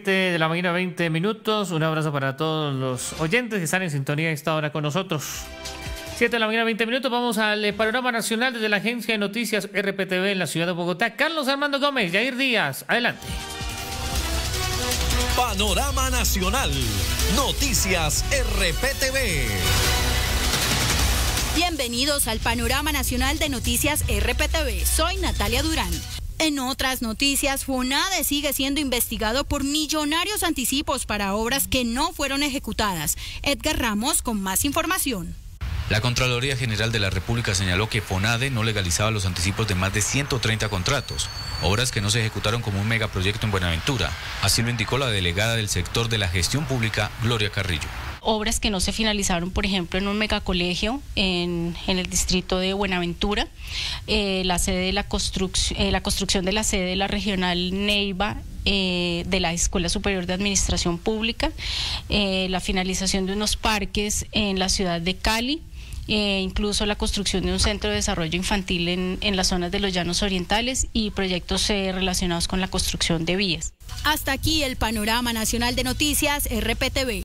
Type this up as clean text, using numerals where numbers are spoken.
7 de la mañana, 20 minutos. Un abrazo para todos los oyentes que están en sintonía a esta hora con nosotros. 7 de la mañana, 20 minutos. Vamos al panorama nacional desde la agencia de noticias RPTV en la ciudad de Bogotá. Carlos Armando Gómez, Yair Díaz, adelante. Panorama nacional, noticias RPTV. Bienvenidos al Panorama Nacional de Noticias RPTV. Soy Natalia Durán. En otras noticias, FONADE sigue siendo investigado por millonarios anticipos para obras que no fueron ejecutadas. Edgar Ramos con más información. La Contraloría General de la República señaló que FONADE no legalizaba los anticipos de más de 130 contratos, obras que no se ejecutaron como un megaproyecto en Buenaventura. Así lo indicó la delegada del sector de la gestión pública, Gloria Carrillo. Obras que no se finalizaron, por ejemplo, en un megacolegio en el distrito de Buenaventura, la construcción de la sede de la regional Neiva, de la Escuela Superior de Administración Pública, la finalización de unos parques en la ciudad de Cali, incluso la construcción de un centro de desarrollo infantil en las zonas de los Llanos Orientales y proyectos relacionados con la construcción de vías. Hasta aquí el Panorama Nacional de Noticias RPTV.